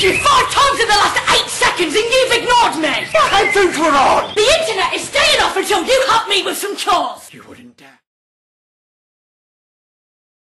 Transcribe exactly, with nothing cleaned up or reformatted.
messaged you five times in the last eight seconds and you've ignored me! My headphones were on! The internet is staying off until you help me with some chores! You wouldn't dare.